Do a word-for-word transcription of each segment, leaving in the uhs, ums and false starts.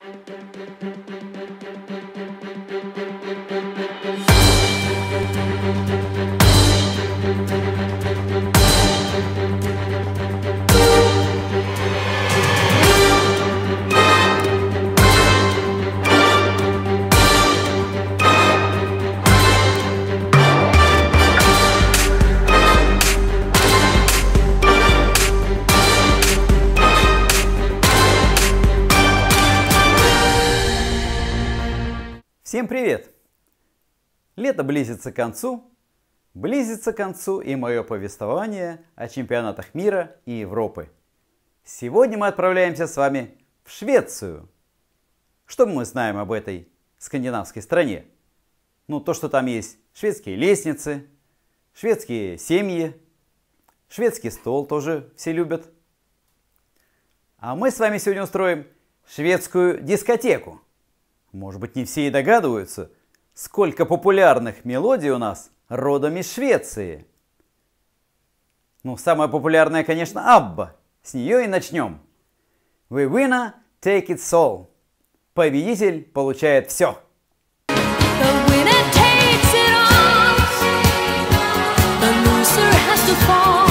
Всем привет! Лето близится к концу, близится к концу и мое повествование о чемпионатах мира и Европы. Сегодня мы отправляемся с вами в Швецию. Что мы знаем об этой скандинавской стране? Ну, то, что там есть шведские лестницы, шведские семьи, шведский стол тоже все любят. А мы с вами сегодня устроим шведскую дискотеку. Может быть, не все и догадываются, сколько популярных мелодий у нас родом из Швеции. Ну, самая популярная, конечно, Абба. С нее и начнем. The winner take it all. Победитель получает все. The winner takes it all. The loser has to fall.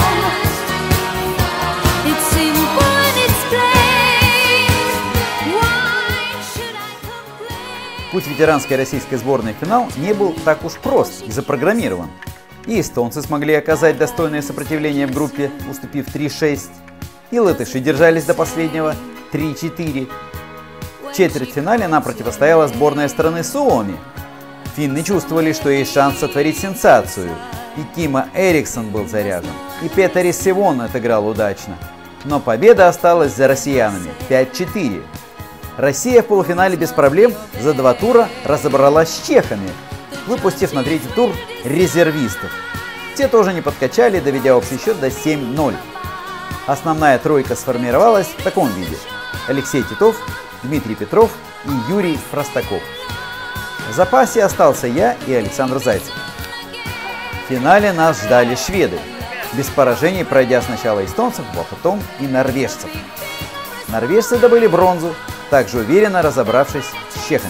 It's simple and it's plain. Why should I complain? Путь ветеранской российской сборной в финал не был так уж прост и запрограммирован. И эстонцы смогли оказать достойное сопротивление в группе, уступив три шесть. И латыши держались до последнего три четыре. В четвертьфинале нам противостояла сборная страны Суоми. Финны чувствовали, что есть шанс сотворить сенсацию. И Кима Эриксон был заряжен, и Петери Сивон отыграл удачно. Но победа осталась за россиянами пять четыре. Россия в полуфинале без проблем за два тура разобралась с чехами, выпустив на третий тур резервистов. Те тоже не подкачали, доведя общий счет до семь ноль. Основная тройка сформировалась в таком виде: Алексей Титов, Дмитрий Петров и Юрий Простаков. В запасе остался я и Александр Зайцев. В финале нас ждали шведы, без поражений пройдя сначала эстонцев, а потом и норвежцев. Норвежцы добыли бронзу, также уверенно разобравшись с чехами.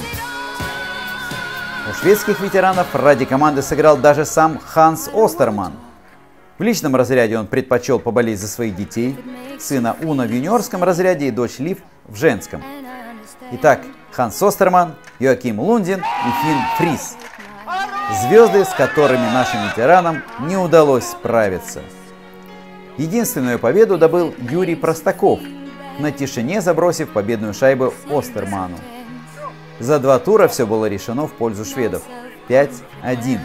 У шведских ветеранов ради команды сыграл даже сам Ханс Остерман. В личном разряде он предпочел поболеть за своих детей, сына Уна в юниорском разряде и дочь Лив в женском. Итак, Ханс Остерман, Йоаким Лундин и Финн Фрис. Звезды, с которыми нашим ветеранам не удалось справиться. Единственную победу добыл Юрий Простаков, на тишине забросив победную шайбу Остерману. За два тура все было решено в пользу шведов. пять один.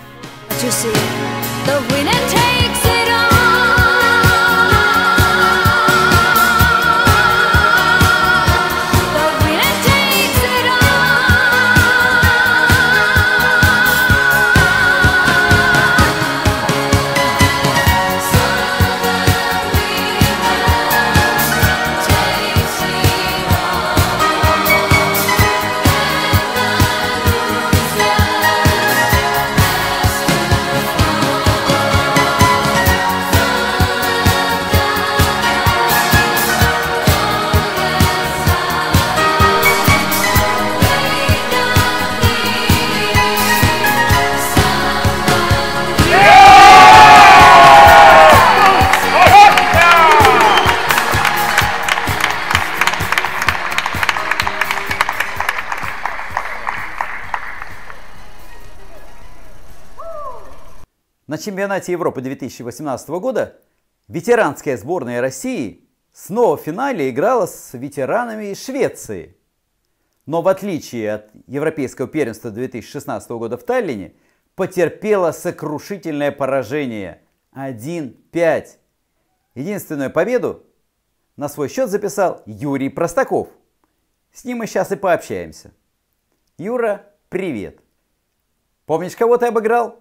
На чемпионате Европы две тысячи восемнадцатого года ветеранская сборная России снова в финале играла с ветеранами из Швеции. Но в отличие от Европейского первенства две тысячи шестнадцатого года в Таллине, потерпела сокрушительное поражение один пять. Единственную победу на свой счет записал Юрий Простаков. С ним мы сейчас и пообщаемся. Юра, привет. Помнишь, кого ты обыграл?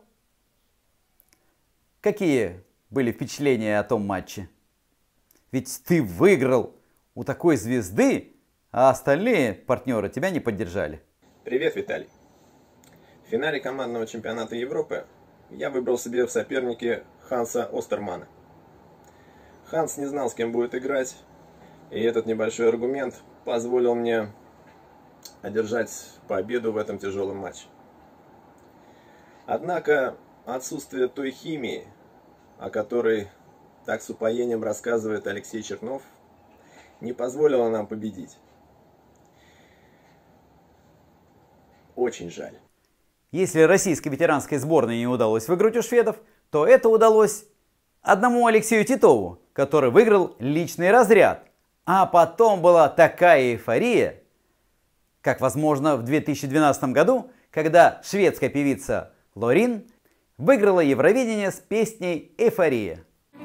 Какие были впечатления о том матче? Ведь ты выиграл у такой звезды, а остальные партнеры тебя не поддержали. Привет, Виталий. В финале командного чемпионата Европы я выбрал себе в сопернике Ханса Остермана. Ханс не знал, с кем будет играть, и этот небольшой аргумент позволил мне одержать победу в этом тяжелом матче. Однако отсутствие той химии, о которой так с упоением рассказывает Алексей Чернов, не позволило нам победить. Очень жаль. Если российской ветеранской сборной не удалось выиграть у шведов, то это удалось одному Алексею Титову, который выиграл личный разряд. А потом была такая эйфория, как, возможно, в две тысячи двенадцатом году, когда шведская певица Лорин выиграла Евровидение с песней «Эйфория».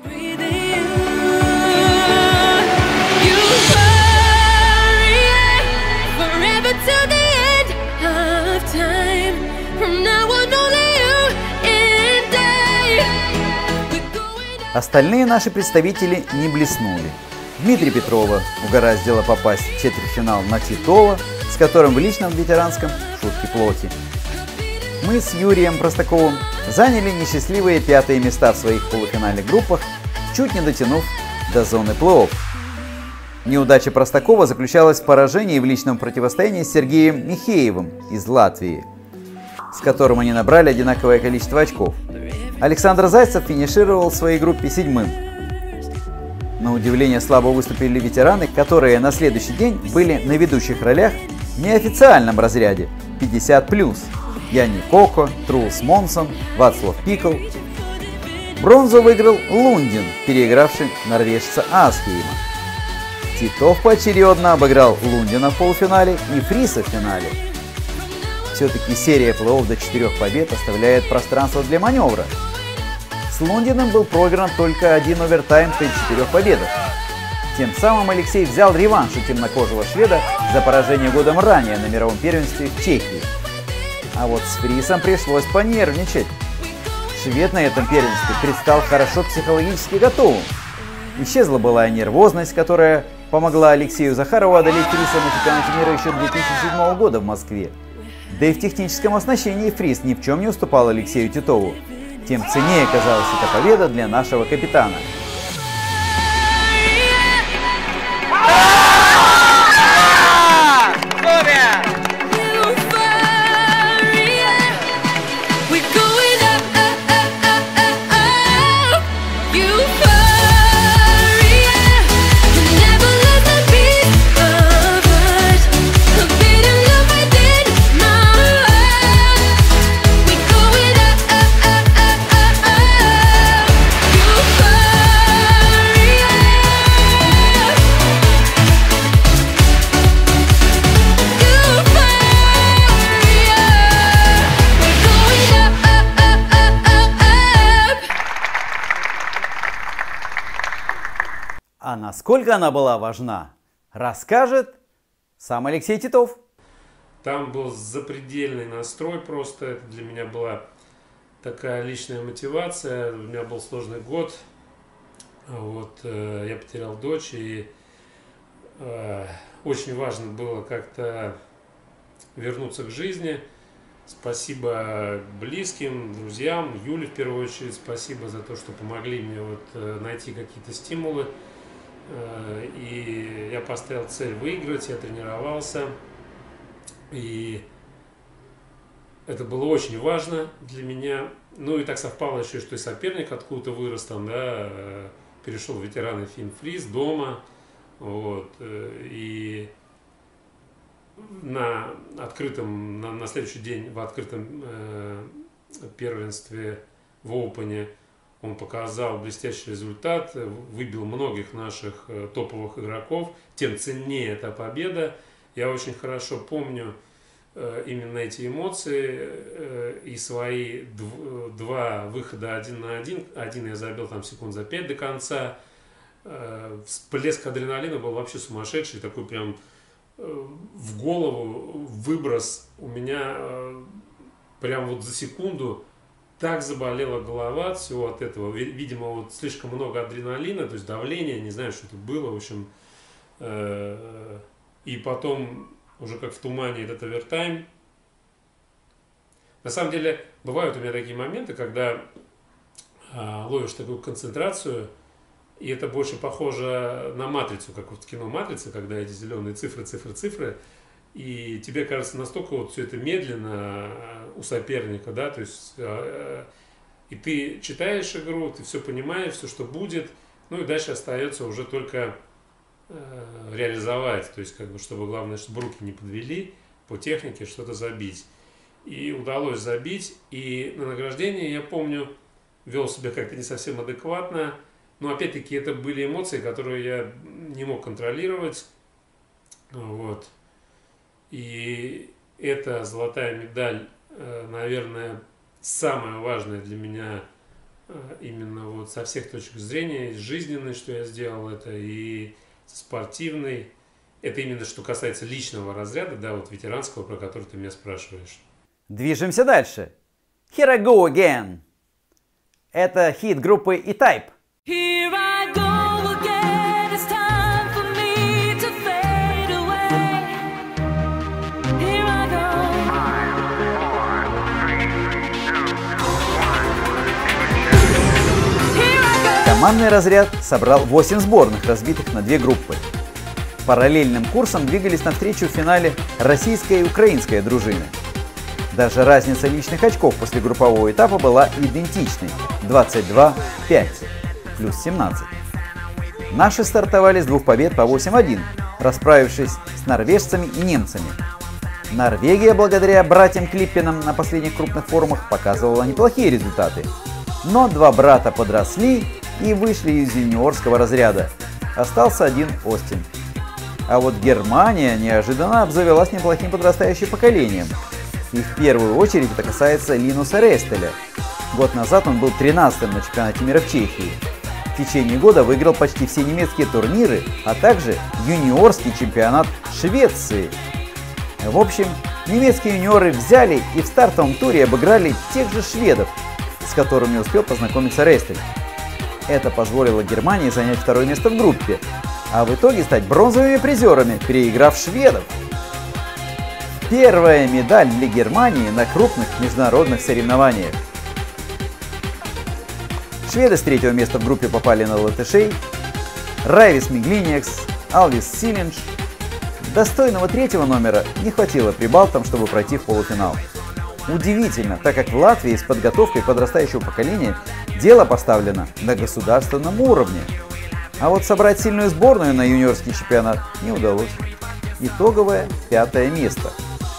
Остальные наши представители не блеснули. Дмитрия Петрова угораздило попасть в четвертьфинал на Титова, с которым в личном ветеранском шутки плохи. Мы с Юрием Простаковым заняли несчастливые пятые места в своих полуфинальных группах, чуть не дотянув до зоны плей-офф. Неудача Простакова заключалась в поражении в личном противостоянии с Сергеем Михеевым из Латвии, с которым они набрали одинаковое количество очков. Александр Зайцев финишировал в своей группе седьмым. На удивление слабо выступили ветераны, которые на следующий день были на ведущих ролях в неофициальном разряде пятьдесят плюс. Яни Коко, Трулс Монсон, Вацлав Пикл. Бронзу выиграл Лундин, переигравший норвежца Асхейма. Титов поочередно обыграл Лундина в полуфинале и Фриса в финале. Все-таки серия плей-офф до четырех побед оставляет пространство для маневра. С Лундиным был проигран только один овертайм при четырех победах. Тем самым Алексей взял реванш у темнокожего шведа за поражение годом ранее на мировом первенстве в Чехии. А вот с Фрисом пришлось понервничать. Швед на этом первенстве предстал хорошо психологически готовым. Исчезла былая нервозность, которая помогла Алексею Захарову одолеть Фриса на чемпионате мира еще две тысячи седьмого года в Москве. Да и в техническом оснащении Фрис ни в чем не уступал Алексею Титову. Тем ценнее оказалась эта победа для нашего капитана. А насколько она была важна, расскажет сам Алексей Титов. Там был запредельный настрой просто. Это для меня была такая личная мотивация. У меня был сложный год. Вот, э, я потерял дочь. И э, очень важно было как-то вернуться к жизни. Спасибо близким, друзьям, Юле в первую очередь. Спасибо за то, что помогли мне вот, э, найти какие-то стимулы. И я поставил цель выиграть, я тренировался, и это было очень важно для меня. Ну и так совпало еще, что и соперник откуда-то вырос, там, да, перешел в ветераны Финн Фрис дома, вот, и на открытом, на, на следующий день в открытом э, первенстве в Оупене он показал блестящий результат, выбил многих наших топовых игроков, тем ценнее эта победа. Я очень хорошо помню именно эти эмоции и свои два выхода один на один. Один я забил там секунд за пять до конца. Всплеск адреналина был вообще сумасшедший, такой прям в голову выброс у меня прям вот за секунду. Так заболела голова от всего от этого. Видимо, вот слишком много адреналина, то есть давление, не знаю, что это было, в общем. И потом, уже как в тумане, этот овертайм. На самом деле, бывают у меня такие моменты, когда ловишь такую концентрацию, и это больше похоже на матрицу, как вот в кино «Матрица», когда эти зеленые цифры, цифры, цифры. и тебе кажется настолько вот все это медленно у соперника, да, то есть и ты читаешь игру, ты все понимаешь, все, что будет, ну и дальше остается уже только реализовать, то есть как бы, чтобы главное, чтобы руки не подвели, по технике что-то забить. И удалось забить, и на награждении, я помню, вел себя как-то не совсем адекватно, но опять-таки это были эмоции, которые я не мог контролировать, вот. И эта золотая медаль, наверное, самая важная для меня именно вот со всех точек зрения, жизненной, что я сделал это, и спортивной. Это именно что касается личного разряда, да, вот ветеранского, про который ты меня спрашиваешь. Движемся дальше. Here I go again. Это хит группы E-Type. Here I go again, it's time for me to fade away. Here I go. Here I go. Командный разряд собрал восемь сборных, разбитых на две группы. Параллельным курсом двигались навстречу в финале российская и украинская дружины. Даже разница личных очков после группового этапа была идентичной – двадцать два пять плюс семнадцать. Наши стартовали с двух побед по восемь один, расправившись с норвежцами и немцами. Норвегия, благодаря братьям Клиппенам на последних крупных форумах, показывала неплохие результаты. Но два брата подросли и вышли из юниорского разряда. Остался один Остин. А вот Германия неожиданно обзавелась неплохим подрастающим поколением. И в первую очередь это касается Линуса Рестеля. Год назад он был тринадцатым на чемпионате мира в Чехии. В течение года выиграл почти все немецкие турниры, а также юниорский чемпионат Швеции. В общем, немецкие юниоры взяли и в стартовом туре обыграли тех же шведов, с которыми успел познакомиться Рестель. Это позволило Германии занять второе место в группе, а в итоге стать бронзовыми призерами, переиграв шведов. Первая медаль для Германии на крупных международных соревнованиях. Шведы с третьего места в группе попали на латышей. Райвис Миглиниекс, Алвис Силинч. Достойного третьего номера не хватило прибалтам, чтобы пройти в полуфинал. Удивительно, так как в Латвии с подготовкой подрастающего поколения дело поставлено на государственном уровне. А вот собрать сильную сборную на юниорский чемпионат не удалось. Итоговое пятое место.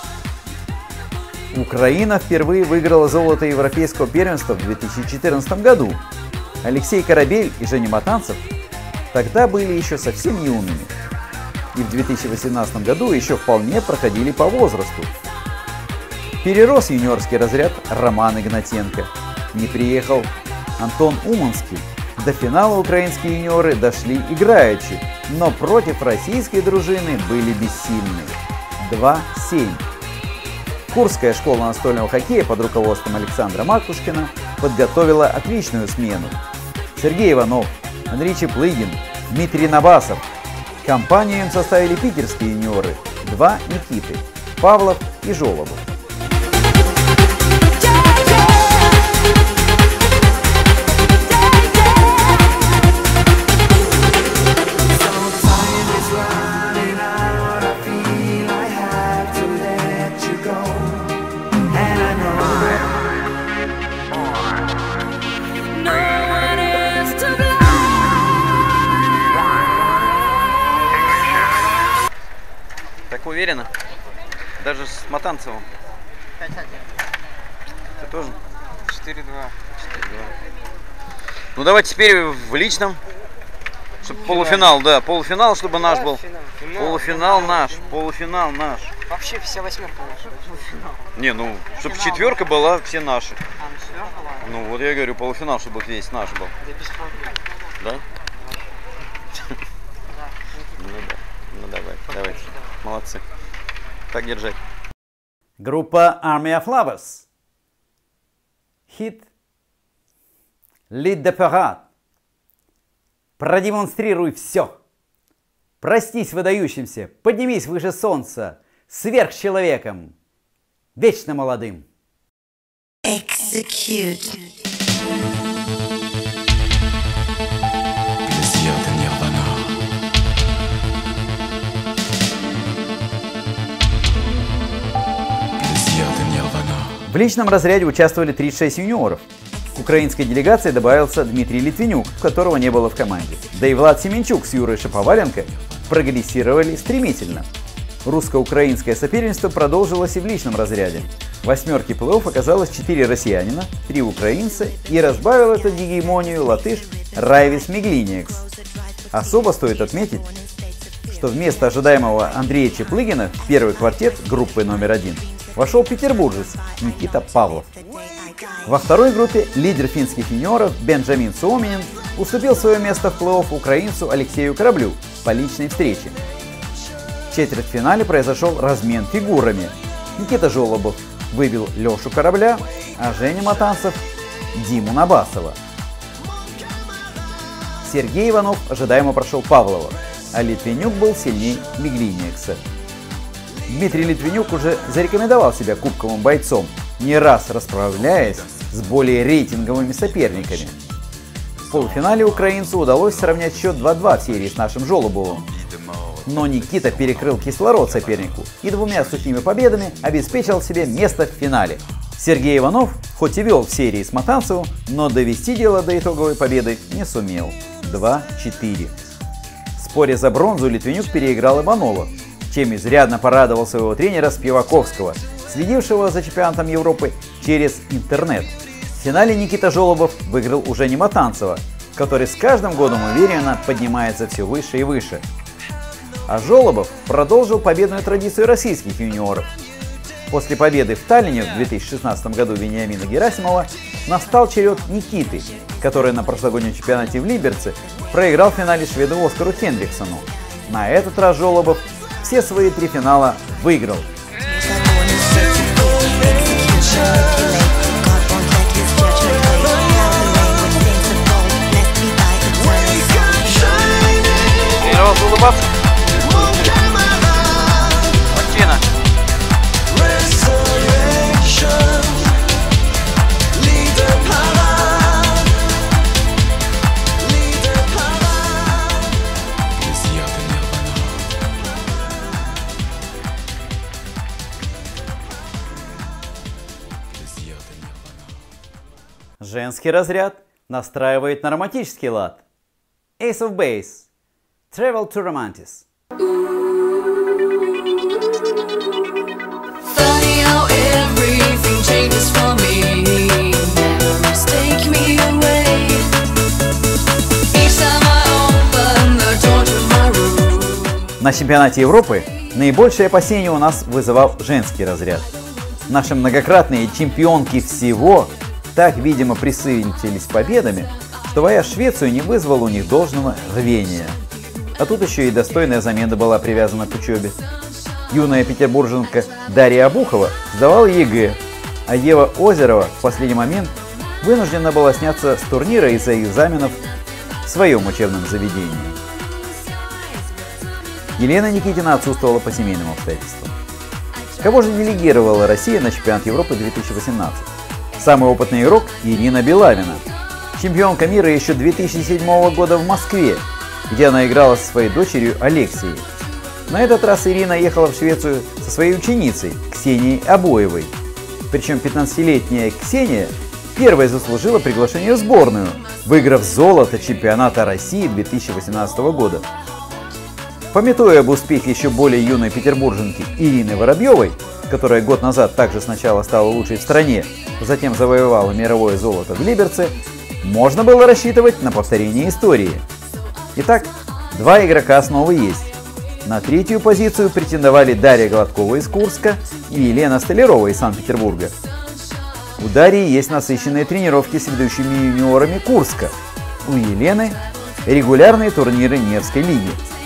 Украина впервые выиграла золото европейского первенства в две тысячи четырнадцатом году. Алексей Корабель и Женя Матанцев тогда были еще совсем юными. И в две тысячи восемнадцатом году еще вполне проходили по возрасту. Перерос юниорский разряд Роман Игнатенко. Не приехал Антон Уманский. До финала украинские юниоры дошли играючи, но против российской дружины были бессильны. два семь. Курская школа настольного хоккея под руководством Александра Макушкина подготовила отличную смену. Сергей Иванов, Андрей Чеплыгин, Дмитрий Набасов. Компанию им составили питерские юниоры, два Никиты, Павлов и Жолобов. Так уверенно? Даже с Матанцевым? пять один. Ты тоже? четыре два. Ну давайте теперь в личном. Чтобы полуфинал, да, полуфинал, чтобы наш был. Финал. Полуфинал наш, полуфинал наш. Вообще вся восьмерка наша. Полуфинал. Не, ну, чтобы четверка была, все наши. А, ну четверка была? Ну вот я говорю, полуфинал, чтобы весь наш был. Да без проблем. Да? Да. Ну да. Ну давай, давайте. Молодцы. Так держать. Группа Army of Lovers. Хит Lead the Parade. Продемонстрируй все. Проснись выдающимся, поднимись выше солнца, сверхчеловеком, вечно молодым. Execute. В личном разряде участвовали тридцать шесть юниоров. К украинской делегации добавился Дмитрий Литвинюк, которого не было в команде. Да и Влад Семенчук с Юрой Шаповаленко прогрессировали стремительно. Русско-украинское соперничество продолжилось и в личном разряде. В восьмерке плей-офф оказалось четыре россиянина, три украинца и разбавил эту гегемонию латыш Райвис Миглиниекс. Особо стоит отметить, что вместо ожидаемого Андрея Чеплыгина в первый квартет группы номер один вошел петербуржец Никита Павлов. Во второй группе лидер финских юниоров Бенджамин Suominen уступил свое место в плей-офф украинцу Алексею Кораблю по личной встрече. В четвертьфинале произошел размен фигурами. Никита Жолобов выбил Лешу Корабля, а Женя Матанцев – Диму Набасова. Сергей Иванов ожидаемо прошел Павлова, а Литвинюк был сильней Миглиниекса. Дмитрий Литвинюк уже зарекомендовал себя кубковым бойцом, не раз расправляясь с более рейтинговыми соперниками. В полуфинале украинцу удалось сравнять счет два-два в серии с нашим Жолобовым. Но Никита перекрыл кислород сопернику и двумя сухими победами обеспечил себе место в финале. Сергей Иванов хоть и вел в серии с Матанцевым, но довести дело до итоговой победы не сумел. два-четыре. В споре за бронзу Литвинюк переиграл Иванова, чем изрядно порадовал своего тренера Спиваковского, следившего за чемпионатом Европы через интернет. В финале Никита Жолобов выиграл уже не Матанцева, который с каждым годом уверенно поднимается все выше и выше. А Жолобов продолжил победную традицию российских юниоров. После победы в Таллине в две тысячи шестнадцатом году Вениамина Герасимова настал черед Никиты, который на прошлогоднем чемпионате в Либерце проиграл в финале шведу Оскару Хендриксону. На этот раз Жолобов все свои три финала выиграл. Тренировался улыбаться? Мужчина. Женский разряд настраивает на романтический лад. Ace of Base. Travel to Romantis. Funny how everything changes for me. Memories take me away. Each time I open the door to my room. На чемпионате Европы наибольшее опасение у нас вызывал женский разряд. Наши многократные чемпионки всего так, видимо, присытились победами, что войя Швецию не вызвал у них должного рвения. А тут еще и достойная замена была привязана к учебе. Юная петербурженка Дарья Обухова сдавала ЕГЭ, а Ева Озерова в последний момент вынуждена была сняться с турнира из-за экзаменов в своем учебном заведении. Елена Никитина отсутствовала по семейным обстоятельствам. Кого же делегировала Россия на чемпионат Европы две тысячи восемнадцать? Самый опытный игрок Ирина Белавина, чемпионка мира еще две тысячи седьмого года в Москве, где она играла со своей дочерью Алексией. На этот раз Ирина ехала в Швецию со своей ученицей Ксенией Обоевой. Причем пятнадцатилетняя Ксения первой заслужила приглашение в сборную, выиграв золото чемпионата России две тысячи восемнадцатого года. Памятуя об успехе еще более юной петербурженки Ирины Воробьевой, которая год назад также сначала стала лучшей в стране, затем завоевала мировое золото в Либерце, можно было рассчитывать на повторение истории. Итак, два игрока снова есть. На третью позицию претендовали Дарья Гладкова из Курска и Елена Столярова из Санкт-Петербурга. У Дарьи есть насыщенные тренировки с ведущими юниорами Курска. У Елены регулярные турниры Невской лиги.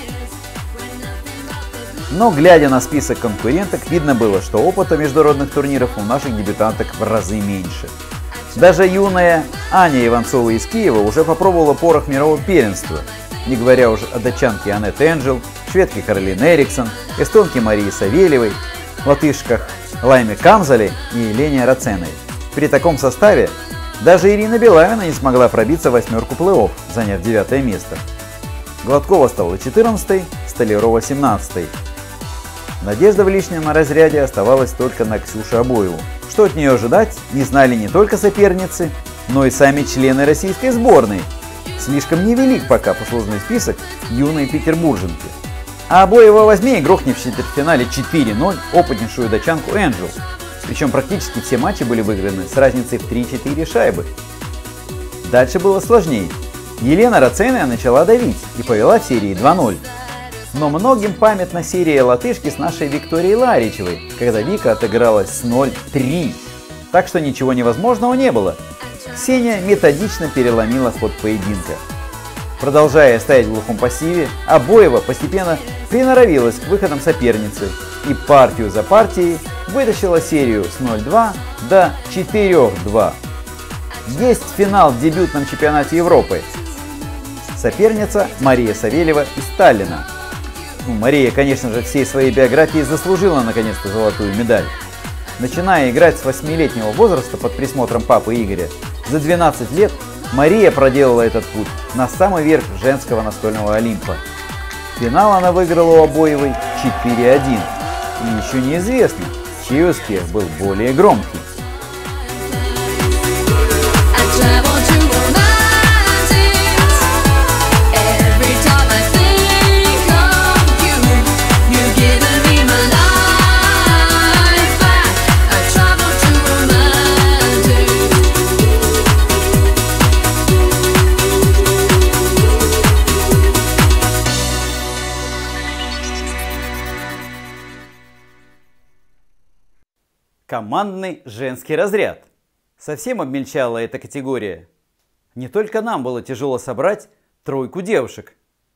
Но, глядя на список конкуренток, видно было, что опыта международных турниров у наших дебютанток в разы меньше. Даже юная Аня Иванцова из Киева уже попробовала порох мирового первенства, не говоря уже о датчанке Аннет Энджел, шведке Каролине Эриксон, эстонке Марии Савельевой, латышках Лайме Камзале и Елене Раценой. При таком составе даже Ирина Белавина не смогла пробиться в восьмерку плей-офф, заняв девятое место. Гладкова стала четырнадцатой, Столярова семнадцатой. Надежда в личном разряде оставалась только на Ксюшу Обоеву, Что от нее ожидать, не знали не только соперницы, но и сами члены российской сборной. Слишком невелик пока послужной список юной петербурженки. А Абоева возьми и грохни в четвертьфинале четыре ноль опытнейшую датчанку Энджел. Причем практически все матчи были выиграны с разницей в три-четыре шайбы. Дальше было сложнее. Елена Рацейная начала давить и повела в серии два ноль. Но многим памятна серия латышки с нашей Викторией Ларичевой, когда Вика отыгралась с ноль три. Так что ничего невозможного не было. Ксения методично переломила ход поединка. Продолжая стоять в глухом пассиве, Абоева постепенно приноровилась к выходам соперницы и партию за партией вытащила серию с ноль два до четыре два. Есть финал в дебютном чемпионате Европы. Соперница Мария Савельева из Таллина. Ну, Мария, конечно же, всей своей биографией заслужила наконец-то золотую медаль. Начиная играть с восьмилетнего возраста под присмотром папы Игоря, за двенадцать лет Мария проделала этот путь на самый верх женского настольного Олимпа. Финал она выиграла у Абоевой четыре один. И еще неизвестно, чей успех был более громкий. Командный женский разряд. Совсем обмельчала эта категория. Не только нам было тяжело собрать тройку девушек.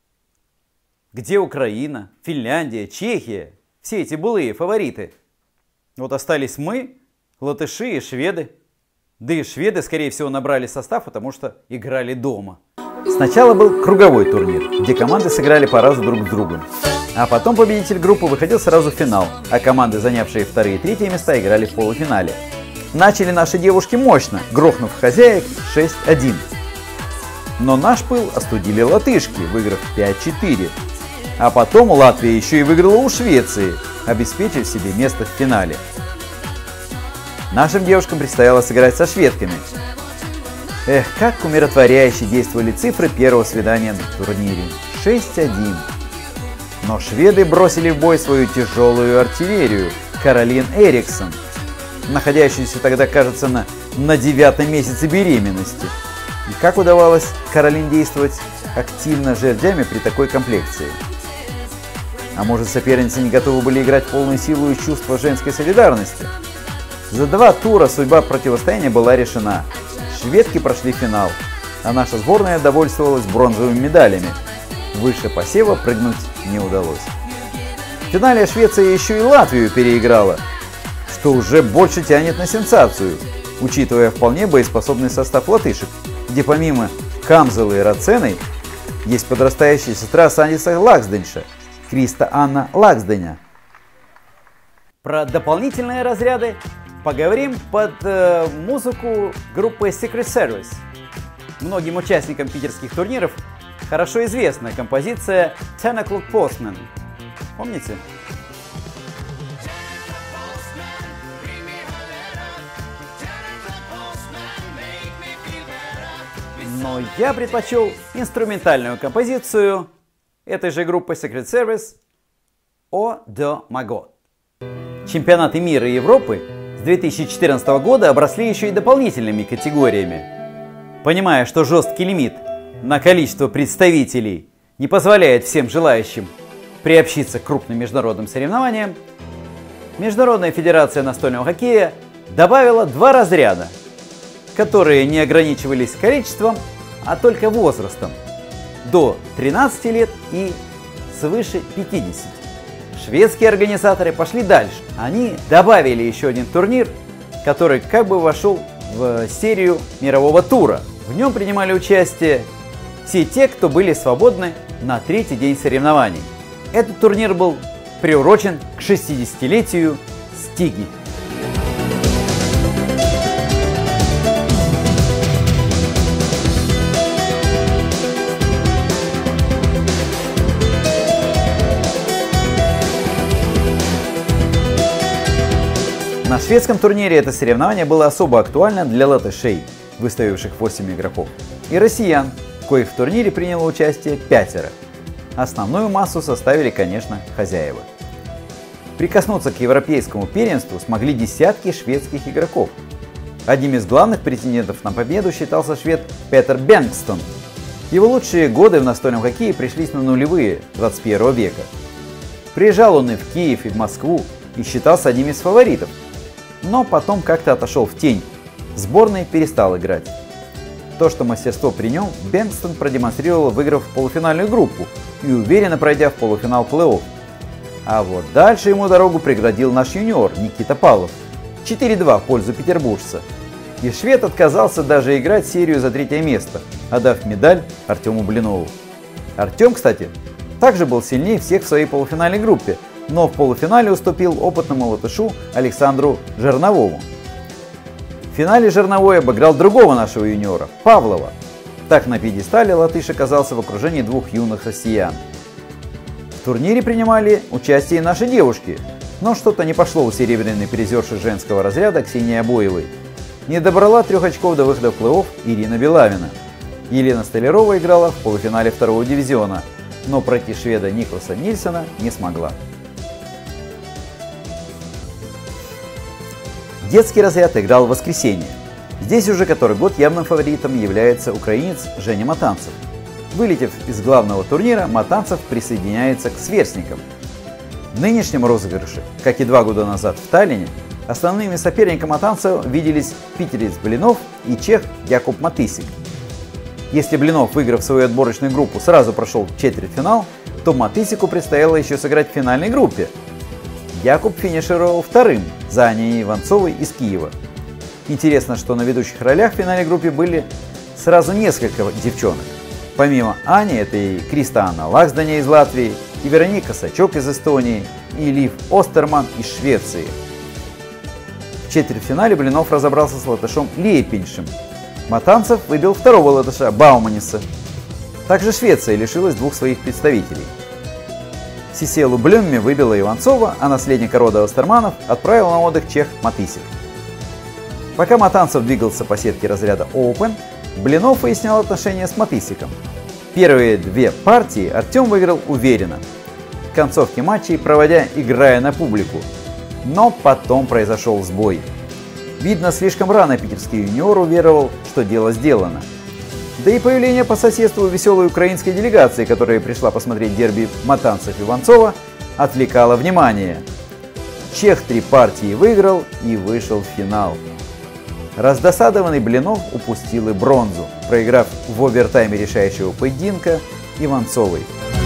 Где Украина, Финляндия, Чехия? Все эти былые фавориты. Вот остались мы, латыши и шведы. Да и шведы, скорее всего, набрали состав, потому что играли дома. Сначала был круговой турнир, где команды сыграли по разу друг с другом. А потом победитель группы выходил сразу в финал, а команды, занявшие вторые и третьи места, играли в полуфинале. Начали наши девушки мощно, грохнув хозяек шесть один. Но наш пыл остудили латышки, выиграв пять четыре. А потом Латвия еще и выиграла у Швеции, обеспечив себе место в финале. Нашим девушкам предстояло сыграть со шведками. Эх, как умиротворяюще действовали цифры первого свидания на турнире. шесть один. Но шведы бросили в бой свою тяжелую артиллерию, Каролин Эриксон, находящуюся тогда, кажется, на, на девятом месяце беременности. И как удавалось Каролин действовать активно жердями при такой комплекции? А может, соперницы не готовы были играть в полную силу и чувство женской солидарности? За два тура судьба противостояния была решена. Шведки прошли финал, а наша сборная довольствовалась бронзовыми медалями. Выше посева прыгнуть не удалось. В финале Швеция еще и Латвию переиграла, что уже больше тянет на сенсацию, учитывая вполне боеспособный состав латышек, где помимо Камзелы и Раценой есть подрастающая сестра Сандиса Лаксденша, Криста Анна Лаксденя. Про дополнительные разряды поговорим под э, музыку группы Secret Service. Многим участникам питерских турниров хорошо известна композиция Ten O'Clock Postman. Помните? Но я предпочел инструментальную композицию этой же группы Secret Service «О до Маго». Чемпионаты мира и Европы с две тысячи четырнадцатого года обросли еще и дополнительными категориями. Понимая, что жесткий лимит на количество представителей не позволяет всем желающим приобщиться к крупным международным соревнованиям, Международная федерация настольного хоккея добавила два разряда, которые не ограничивались количеством, а только возрастом – до тринадцати лет и свыше пятидесяти. Шведские организаторы пошли дальше. Они добавили еще один турнир, который как бы вошел в серию мирового тура. В нем принимали участие все те, кто были свободны на третий день соревнований. Этот турнир был приурочен к шестидесятилетию Стиги. На шведском турнире это соревнование было особо актуально для латышей, выставивших восемь игроков, и россиян, коих в турнире приняло участие пятеро. Основную массу составили, конечно, хозяева. Прикоснуться к европейскому первенству смогли десятки шведских игроков. Одним из главных претендентов на победу считался швед Петер Бенгстон. Его лучшие годы в настольном хоккее пришлись на нулевые двадцать первого века. Приезжал он и в Киев, и в Москву, и считался одним из фаворитов. Но потом как-то отошел в тень. В сборной перестал играть. То, что мастерство при нем, Бенгстон продемонстрировал, выиграв полуфинальную группу и уверенно пройдя в полуфинал плей-офф. А вот дальше ему дорогу преградил наш юниор Никита Павлов. четыре-два в пользу петербуржца. И швед отказался даже играть серию за третье место, отдав медаль Артему Блинову. Артем, кстати, также был сильнее всех в своей полуфинальной группе, но в полуфинале уступил опытному латышу Александру Жерновому. В финале Жерновой обыграл другого нашего юниора, Павлова. Так на пьедестале латыш оказался в окружении двух юных россиян. В турнире принимали участие и наши девушки, но что-то не пошло у серебряной призерши женского разряда Ксении Обоевой. Не добрала трех очков до выхода в плей-офф Ирина Белавина. Елена Столярова играла в полуфинале второго дивизиона, но пройти шведа Никласа Нильсона не смогла. Детский разряд играл в воскресенье. Здесь уже который год явным фаворитом является украинец Женя Матанцев. Вылетев из главного турнира, Матанцев присоединяется к сверстникам. В нынешнем розыгрыше, как и два года назад в Таллине, основными соперниками Матанцева виделись питерец Блинов и чех Якуб Матысик. Если Блинов, выиграв свою отборочную группу, сразу прошел четвертьфинал, то Матысику предстояло еще сыграть в финальной группе. Якуб финишировал вторым за Аней Иванцовой из Киева. Интересно, что на ведущих ролях в финальной группе были сразу несколько девчонок. Помимо Ани, это и Кристиана Лаксдоня из Латвии, и Вероника Сачок из Эстонии, и Лив Остерман из Швеции. В четвертьфинале Блинов разобрался с латышом Лейпиншем. Матанцев выбил второго латыша Бауманиса. Также Швеция лишилась двух своих представителей. Сиселу Блюмме выбила Иванцова, а наследника рода Остерманов отправил на отдых чех Матысик. Пока Матанцев двигался по сетке разряда Open, Блинов выяснял отношения с Матысиком. Первые две партии Артем выиграл уверенно, в концовке матчей проводя, играя на публику. Но потом произошел сбой. Видно, слишком рано питерский юниор уверовал, что дело сделано. Да и появление по соседству веселой украинской делегации, которая пришла посмотреть дерби Матанцев-Иванцова, отвлекало внимание. Чех три партии выиграл и вышел в финал. Раздосадованный Блинов упустил и бронзу, проиграв в овертайме решающего поединка Иванцовой.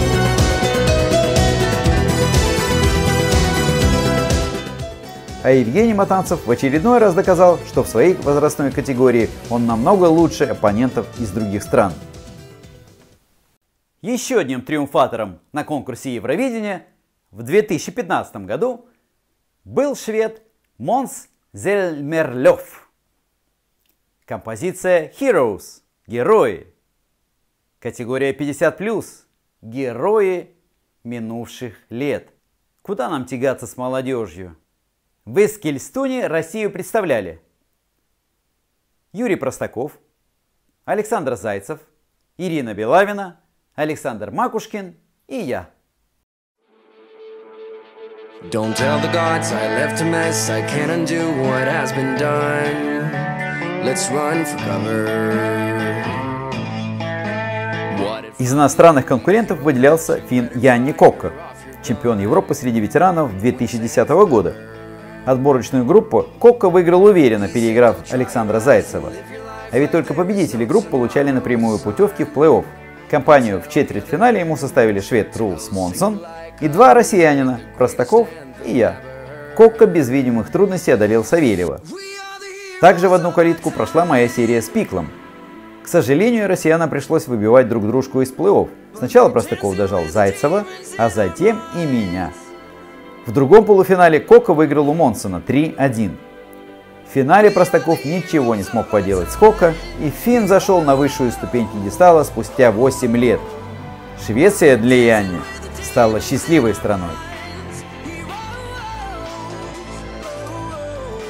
А Евгений Матанцев в очередной раз доказал, что в своей возрастной категории он намного лучше оппонентов из других стран. Еще одним триумфатором на конкурсе Евровидения в две тысячи пятнадцатом году был швед Måns Zelmerlöw. Композиция Heroes – Герои. Категория пятьдесят плюс – Герои минувших лет. Куда нам тягаться с молодежью? В Эскильстуне Россию представляли Юрий Простаков, Александр Зайцев, Ирина Белавина, Александр Макушкин и я. Don't tell the gods I left a mess, I can't undo what has been done. Let's run for cover. Из иностранных конкурентов выделялся финн Янни Кокка, чемпион Европы среди ветеранов две тысячи десятого года. Отборочную группу Кокка выиграл уверенно, переиграв Александра Зайцева. А ведь только победители групп получали напрямую путевки в плей-офф. Компанию в четвертьфинале ему составили швед Трулс Монсон и два россиянина – Простаков и я. Кокка без видимых трудностей одолел Савельева. Также в одну калитку прошла моя серия с Пиклом. К сожалению, россиянам пришлось выбивать друг дружку из плей-офф. Сначала Простаков дожал Зайцева, а затем и меня. В другом полуфинале Кокка выиграл у Монсона три один. В финале Простаков ничего не смог поделать с Кокка, и финн зашел на высшую ступень пьедестала спустя восемь лет. Швеция для Янни стала счастливой страной.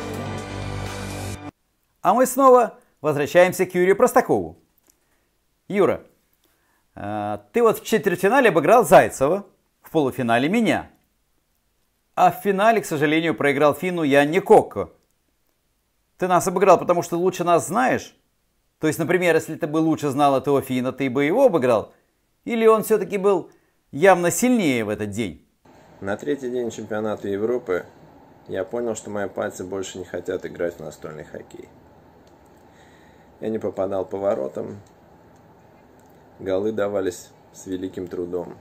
А мы снова возвращаемся к Юрию Простакову. Юра, ты вот в четвертьфинале обыграл Зайцева, в полуфинале меня. А в финале, к сожалению, проиграл финну Янни Кокко. Ты нас обыграл, потому что лучше нас знаешь? То есть, например, если ты бы лучше знал этого финна, ты бы его обыграл? Или он все-таки был явно сильнее в этот день? На третий день чемпионата Европы я понял, что мои пальцы больше не хотят играть в настольный хоккей. Я не попадал по воротам, голы давались с великим трудом.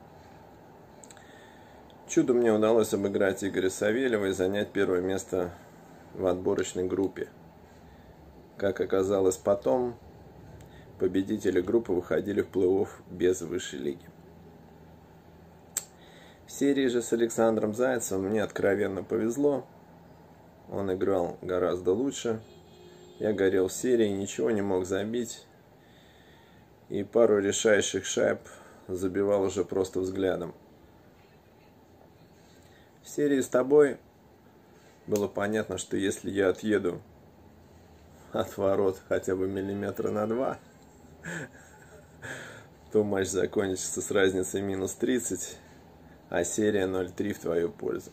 Чудом мне удалось обыграть Игоря Савельева и занять первое место в отборочной группе. Как оказалось потом, победители группы выходили в плей-офф без высшей лиги. В серии же с Александром Зайцевым мне откровенно повезло. Он играл гораздо лучше. Я горел в серии, ничего не мог забить. И пару решающих шайб забивал уже просто взглядом. В серии с тобой было понятно, что если я отъеду от ворот хотя бы миллиметра на два, то матч закончится с разницей минус тридцать, а серия ноль три в твою пользу.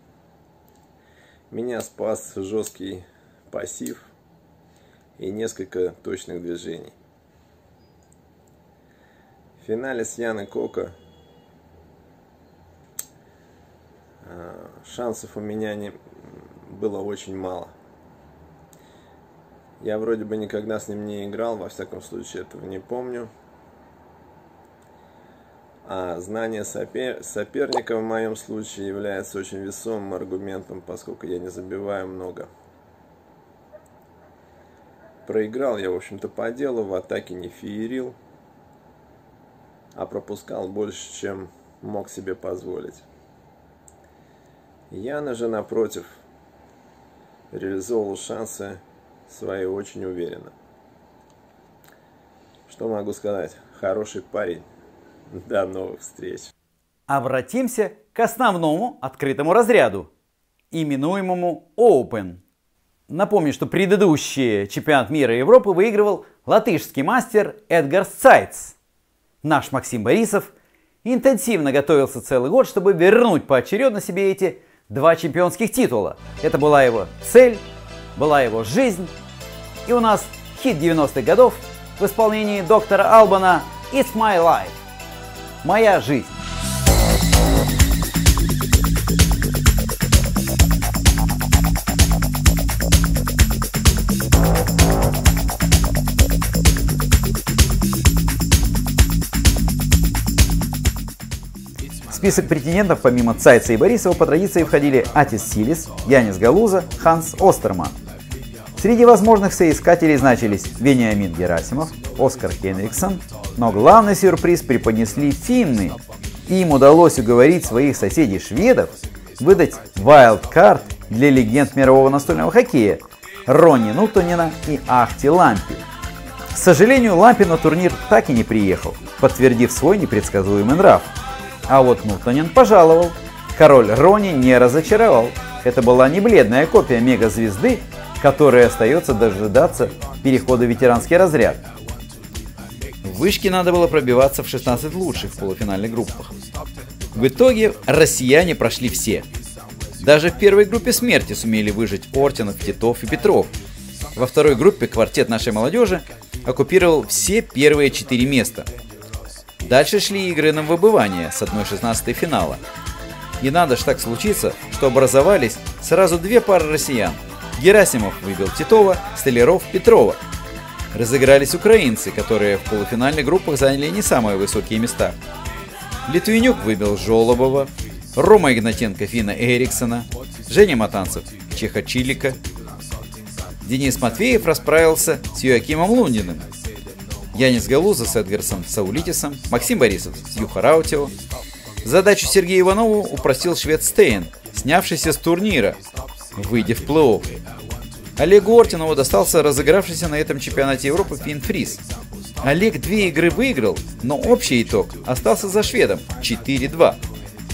Меня спас жесткий пассив и несколько точных движений. В финале с Янни Кокко шансов у меня не было очень мало. Я вроде бы никогда с ним не играл, во всяком случае этого не помню. А знание сопер... соперника в моем случае является очень весомым аргументом, поскольку я не забиваю много. Проиграл я, в общем-то, по делу, в атаке не феерил, а пропускал больше, чем мог себе позволить. Яна же, напротив, реализовал шансы свои очень уверенно. Что могу сказать? Хороший парень. До новых встреч. Обратимся к основному открытому разряду, именуемому Open. Напомню, что предыдущий чемпионат мира и Европы выигрывал латышский мастер Эдгар Цайц. Наш Максим Борисов интенсивно готовился целый год, чтобы вернуть поочередно себе эти два чемпионских титула. Это была его цель, была его жизнь. И у нас хит девяностых годов в исполнении доктора Албана «It's my life». Моя жизнь. В список претендентов помимо Цайца и Борисова по традиции входили Атис Силис, Янис Галуза, Ханс Остерман. Среди возможных соискателей значились Вениамин Герасимов, Оскар Хенриксон, но главный сюрприз преподнесли финны. Им удалось уговорить своих соседей-шведов выдать вайлдкарт для легенд мирового настольного хоккея Ронни Нутонена и Ахти Лампи. К сожалению, Лампи на турнир так и не приехал, подтвердив свой непредсказуемый нрав. А вот Нутонен пожаловал. Король Ронни не разочаровал. Это была не бледная копия мегазвезды, которой остается дожидаться перехода в ветеранский разряд. В вышке надо было пробиваться в шестнадцать лучших в полуфинальных группах. В итоге россияне прошли все. Даже в первой группе смерти сумели выжить Ортинов, Титов и Петров. Во второй группе квартет нашей молодежи оккупировал все первые четыре места. Дальше шли игры на выбывание с одной шестнадцатой финала. И надо ж так случиться, что образовались сразу две пары россиян. Герасимов выбил Титова, Столяров Петрова. Разыгрались украинцы, которые в полуфинальных группах заняли не самые высокие места. Литвинюк выбил Жолобова, Рома Игнатенко Фина Эриксона, Женя Матанцев Чеха Чилика. Денис Матвеев расправился с Йоакимом Лундиным. Янис Галуза с Эдгарсом Саулитисом, Максим Борисов с Юха Раутио. Задачу Сергею Иванову упростил швед Стейн, снявшийся с турнира, выйдя в плей-офф. Олегу Ортинову достался разыгравшийся на этом чемпионате Европы Финн Фрис. Олег две игры выиграл, но общий итог остался за шведом четыре-два.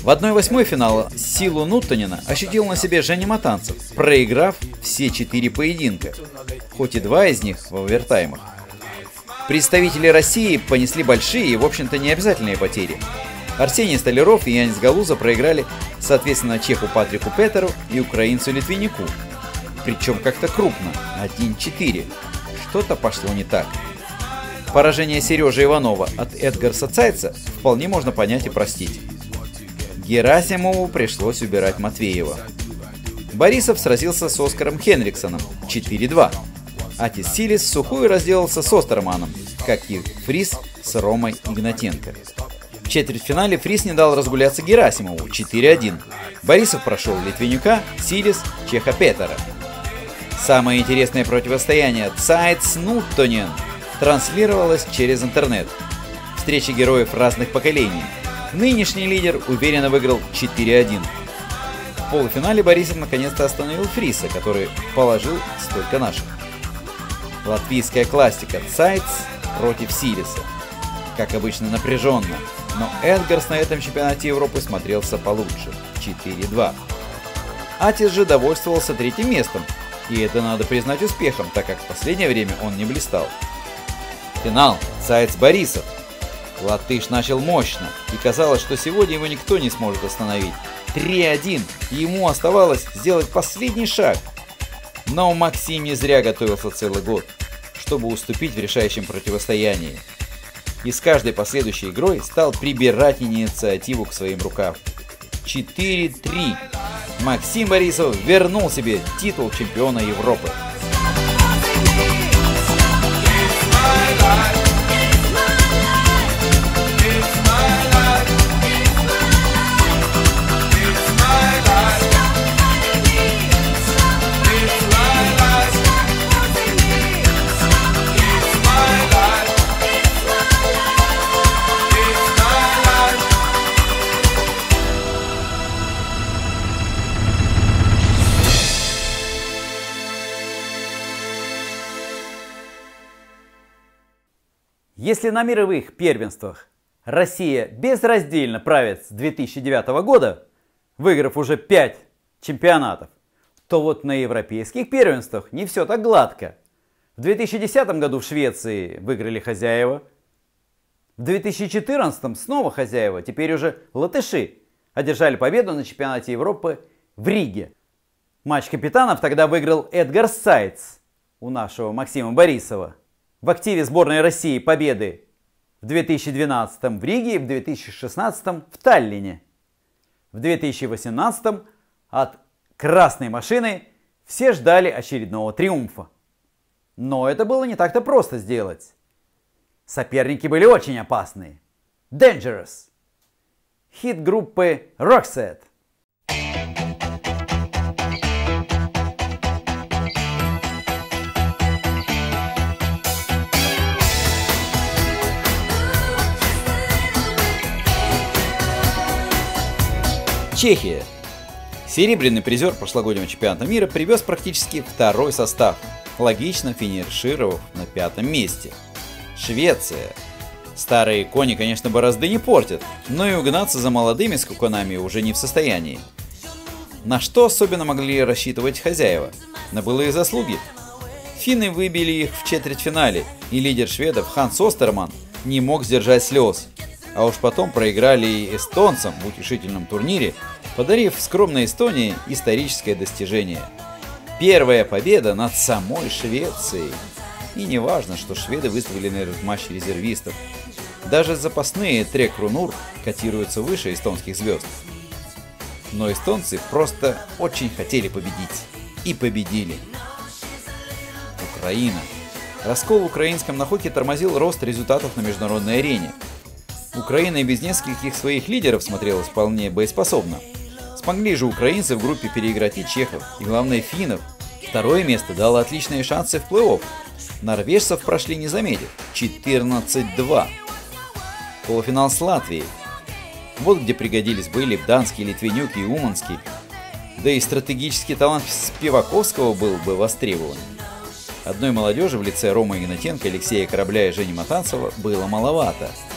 В одной восьмой финала силу Нуттонена ощутил на себе Женя Матанцев, проиграв все четыре поединка, хоть и два из них в овертаймах. Представители России понесли большие и, в общем-то, необязательные потери. Арсений Столяров и Янис Галуза проиграли, соответственно, чеху Патрику Петеру и украинцу Литвинюку. Причем как-то крупно, один-четыре. Что-то пошло не так. Поражение Сережи Иванова от Эдгарса Цайца вполне можно понять и простить. Герасимову пришлось убирать Матвеева. Борисов сразился с Оскаром Хенриксоном четыре-два. Атис Силис в сухую разделался с Остерманом, как и Фрис с Ромой Игнатенко. В четвертьфинале Фрис не дал разгуляться Герасимову четыре-один. Борисов прошел Литвинюка, Силис, чеха Петера. Самое интересное противостояние Цайц-Нуттонен транслировалось через интернет. Встреча героев разных поколений. Нынешний лидер уверенно выиграл четыре-один. В полуфинале Борисов наконец-то остановил Фриса, который положил столько наших. Латвийская классика Цайц против Силиса. Как обычно, напряженно, но Эдгарс на этом чемпионате Европы смотрелся получше – четыре-два. Атис же довольствовался третьим местом, и это надо признать успехом, так как в последнее время он не блистал. Финал Цайц-Борисов. Латыш начал мощно, и казалось, что сегодня его никто не сможет остановить. три-один, и ему оставалось сделать последний шаг. Но Максим не зря готовился целый год, чтобы уступить в решающем противостоянии. И с каждой последующей игрой стал прибирать инициативу к своим рукам. четыре-три. Максим Борисов вернул себе титул чемпиона Европы. Если на мировых первенствах Россия безраздельно правит с две тысячи девятого года, выиграв уже пять чемпионатов, то вот на европейских первенствах не все так гладко. В две тысячи десятом году в Швеции выиграли хозяева, в две тысячи четырнадцатом снова хозяева, теперь уже латыши, одержали победу на чемпионате Европы в Риге. Матч капитанов тогда выиграл Эдгарс Цайц у нашего Максима Борисова. В активе сборной России победы в две тысячи двенадцатом в Риге и в две тысячи шестнадцатом в Таллине. В две тысячи восемнадцатом от красной машины все ждали очередного триумфа. Но это было не так-то просто сделать. Соперники были очень опасные. Dangerous. Хит группы Roxette. Чехия. Серебряный призер прошлогоднего чемпионата мира привез практически второй состав, логично финишировав на пятом месте. Швеция. Старые кони, конечно, борозды не портят, но и угнаться за молодыми скакунами уже не в состоянии. На что особенно могли рассчитывать хозяева? На былые заслуги? Финны выбили их в четвертьфинале, и лидер шведов Ханс Остерман не мог сдержать слез. А уж потом проиграли и эстонцам в утешительном турнире, подарив скромной Эстонии историческое достижение. Первая победа над самой Швецией. И не важно, что шведы выставили на этот матч резервистов. Даже запасные Трек Рунур котируются выше эстонских звезд. Но эстонцы просто очень хотели победить. И победили. Украина. Раскол в украинском нахоке тормозил рост результатов на международной арене. Украина и без нескольких своих лидеров смотрелась вполне боеспособно. Смогли же украинцы в группе переиграть и чехов, и главное финнов. Второе место дало отличные шансы в плей-офф. Норвежцев прошли не заметив – четырнадцать-два. Полуфинал с Латвией. Вот где пригодились были Бданский, Литвинюк и Уманский. Да и стратегический талант Спиваковского был бы востребован. Одной молодежи в лице Ромы Игнатенко, Алексея Корабля и Жени Матанцева было маловато.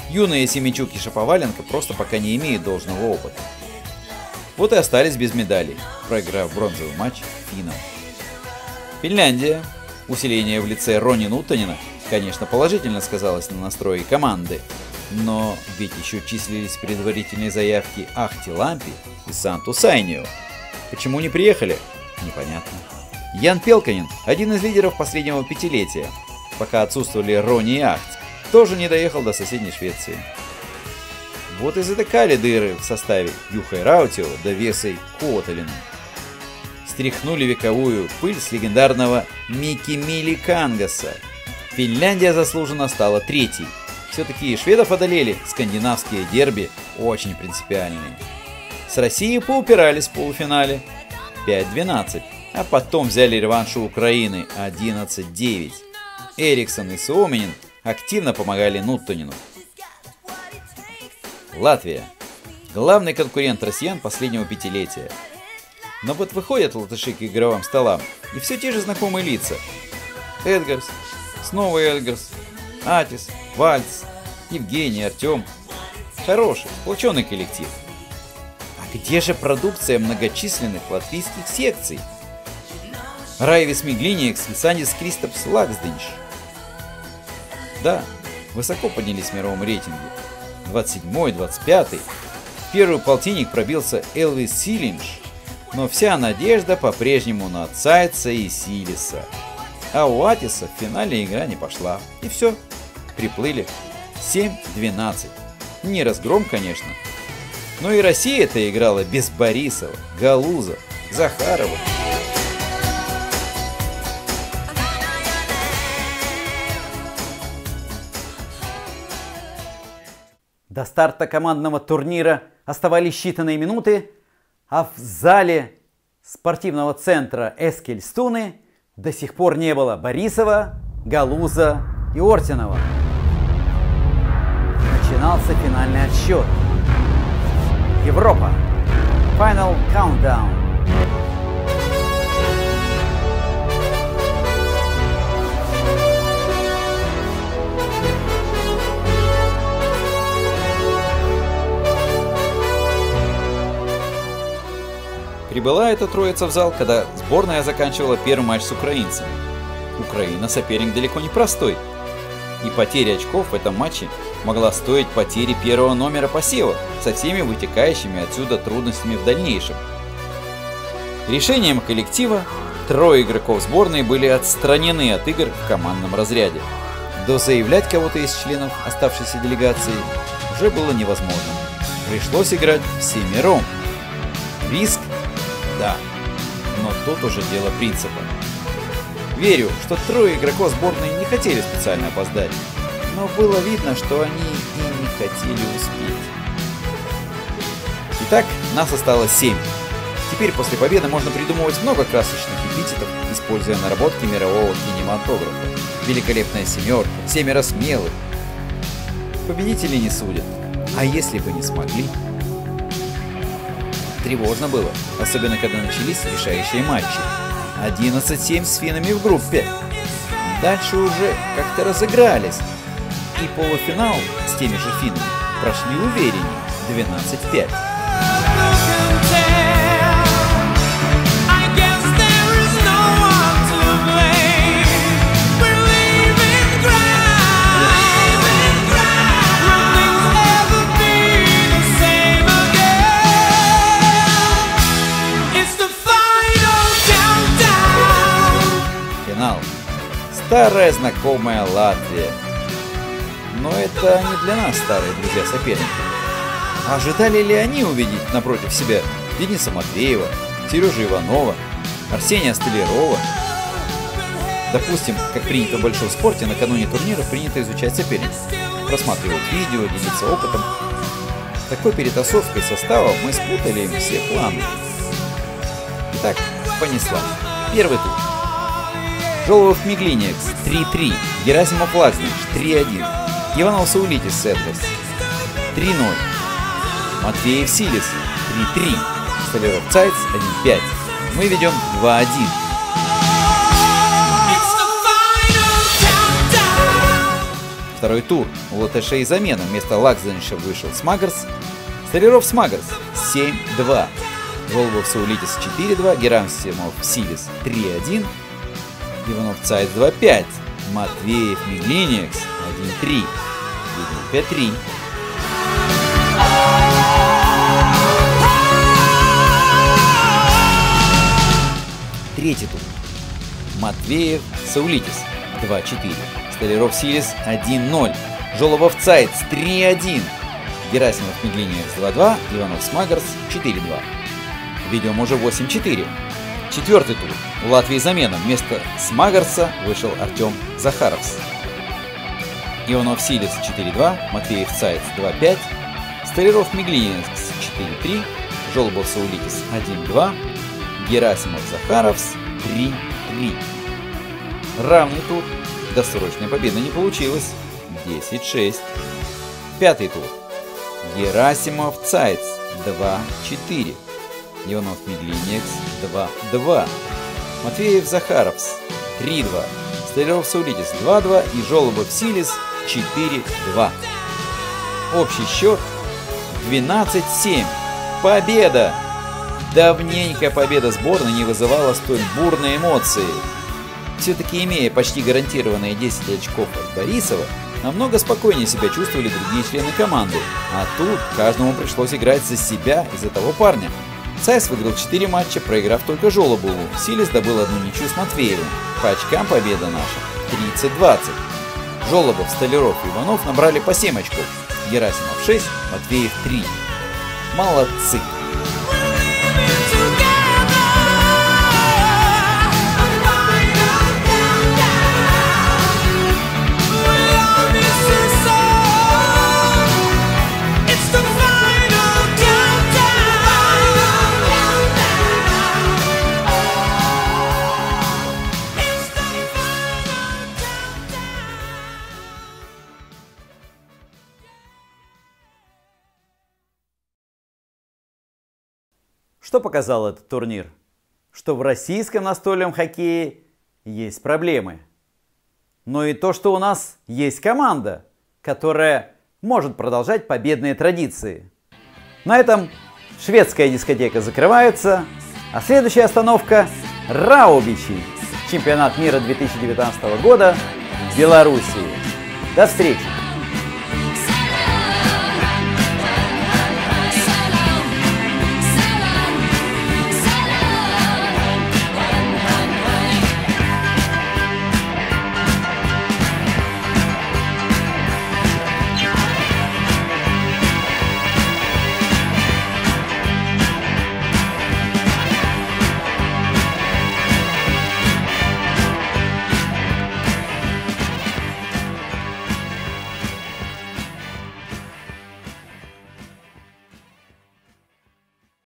Юные Семенчук и Шаповаленко просто пока не имеют должного опыта. Вот и остались без медалей, проиграв бронзовый матч финнам. Финляндия. Усиление в лице Рони Нутонена, конечно, положительно сказалось на настрое команды, но ведь еще числились предварительные заявки Ахти Лампи и Санту Сайнио. Почему не приехали? Непонятно. Ян Пелканен, один из лидеров последнего пятилетия, пока отсутствовали Рони и Ахти, тоже не доехал до соседней Швеции. Вот и затыкали дыры в составе Юхой Раутио да Весой Куотелиным. Стряхнули вековую пыль с легендарного Микки Мили Кангаса. Финляндия заслуженно стала третьей. Все-таки шведов одолели, скандинавские дерби очень принципиальные. С Россией поупирались в полуфинале пять-двенадцать, а потом взяли реванш у Украины одиннадцать девять. Эриксон и Suominen активно помогали Нутонену. Латвия. Главный конкурент россиян последнего пятилетия. Но вот выходят латыши к игровым столам, и все те же знакомые лица. Эдгарс, снова Эдгарс, Атис, Вальц, Евгений, Артем. Хороший, сплоченный коллектив. А где же продукция многочисленных латвийских секций? Райвис Миглиниекс и Сандис Кристопс Лаксденш. Да, высоко поднялись в мировом рейтинге. двадцать седьмой, двадцать пятый. В первый полтинник пробился Элвис Силинш. Но вся надежда по-прежнему на Цайца и Силиса. А у Атиса в финале игра не пошла. И все, приплыли. семь-двенадцать. Не разгром, конечно. Но и Россия-то играла без Борисова, Галуза, Захарова. До старта командного турнира оставались считанные минуты, а в зале спортивного центра Эскильстуны до сих пор не было Борисова, Галуза и Ортинова. Начинался финальный отсчет. Европа. Final Countdown. Прибыла эта троица в зал, когда сборная заканчивала первый матч с украинцами. Украина соперник далеко не простой. И потеря очков в этом матче могла стоить потери первого номера посева со всеми вытекающими отсюда трудностями в дальнейшем. Решением коллектива трое игроков сборной были отстранены от игр в командном разряде. Дозаявлять кого-то из членов оставшейся делегации уже было невозможно. Пришлось играть всемиром. Риск? Да, но тут уже дело принципа. Верю, что трое игроков сборной не хотели специально опоздать, но было видно, что они и не хотели успеть. Итак, нас осталось семь. Теперь после победы можно придумывать много красочных эпитетов, используя наработки мирового кинематографа. Великолепная семерка, семеро смелых. Победители не судят. А если бы не смогли? Тревожно было, особенно когда начались решающие матчи. одиннадцать семь с финнами в группе. Дальше уже как-то разыгрались. И полуфинал с теми же финнами прошли увереннее, двенадцать пять. Старая знакомая Латвия. Но это не для нас старые друзья-соперники. Ожидали ли они увидеть напротив себя Дениса Матвеева, Сережу Иванова, Арсения Столярова? Допустим, как принято в большом спорте, накануне турнира принято изучать соперников, просматривать видео, делиться опытом. С такой перетасовкой состава мы спутали им все планы. Итак, понесла. Первый тур. Жоловых Миглиниекс три-три, Герасимов Лаксденш три-один, Иванов Саулитис Эдгарс три ноль, Матвеев Силис три-три, Столяров Цайц один пять. Мы ведем два один. Второй тур. У латышей замена. Вместо Лакзенша вышел Смагарс. Столяров Смагарс семь-два. Голубов Саулитис четыре-два. Герасимов Силис три-один. Иванов Цайц два-пять. Матвеев Миглиниекс один-три. пять-три. Третий тур. Матвеев Саулитис два-четыре. Столяров Силис один-ноль. Жолобов Цайц три-один. Герасимов Миглиниекс два-два. Иванов Смагарс четыре-два. Ведем уже восемь-четыре. Четвертый тур. У Латвии замена. Вместо Смагарса вышел Артем Захаровс. Иванов Силис четыре-два. Матвеев Цайц два-пять. Столяров Миглиниекс четыре-три. Жолобов Саулитис один-два. Герасимов Захаровс три-три. Равный тур. Досрочной победы не получилось. десять-шесть. Пятый тур. Герасимов Цайц два-четыре. Иванов Миглиниекс два-два. Матвеев Захаровс три-два. Столяров Саулитис два-два и Жолобов Силис четыре-два. Общий счет двенадцать-семь. Победа! Давненько победа сборной не вызывала столь бурные эмоции. Все-таки, имея почти гарантированные десять очков от Борисова, намного спокойнее себя чувствовали другие члены команды. А тут каждому пришлось играть за себя и за того парня. Цайц выиграл четыре матча, проиграв только Жолобову. Силис добыл одну ничью с Матвеевым. По очкам победа наша тридцать-двадцать. Жолобов, Столяров и Иванов набрали по семь очков. Герасимов шесть, Матвеев три. Молодцы! Что показал этот турнир? Что в российском настольном хоккее есть проблемы. Но и то, что у нас есть команда, которая может продолжать победные традиции. На этом шведская дискотека закрывается, а следующая остановка – Раубичи, чемпионат мира две тысячи девятнадцатого года в Белоруссии. До встречи!